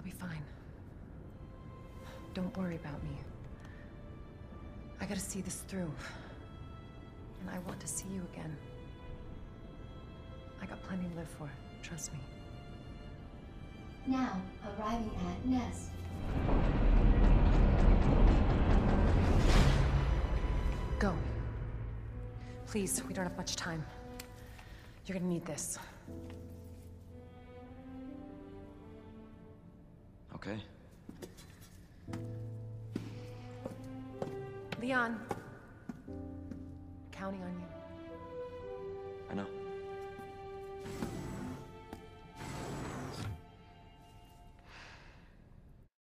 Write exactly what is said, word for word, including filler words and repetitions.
be fine. Don't worry about me. I gotta see this through. And I want to see you again. I got plenty to live for, trust me. Now, arriving at Nest. Go. Please, we don't have much time. You're gonna need this. Okay. Leon. Counting on you. I know.